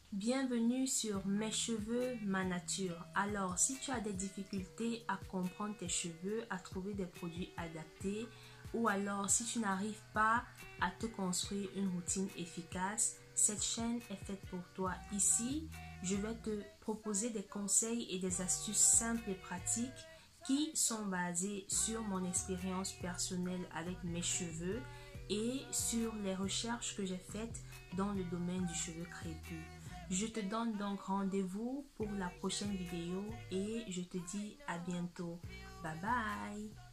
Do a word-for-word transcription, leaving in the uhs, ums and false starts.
Bienvenue sur Mes cheveux, ma nature. Alors, si tu as des difficultés à comprendre tes cheveux, à trouver des produits adaptés, ou alors si tu n'arrives pas à te construire une routine efficace, cette chaîne est faite pour toi. Ici, je vais te proposer des conseils et des astuces simples et pratiques qui sont basées sur mon expérience personnelle avec mes cheveux et sur les recherches que j'ai faites dans le domaine du cheveu crépus. Je te donne donc rendez-vous pour la prochaine vidéo et je te dis à bientôt. Bye bye.